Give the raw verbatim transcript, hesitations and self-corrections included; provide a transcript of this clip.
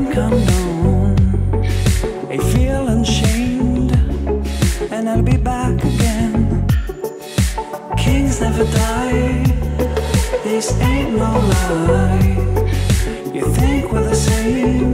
think I'm known. I feel unchained, and I'll be back again. Kings never die, this ain't no lie. You think we're the same,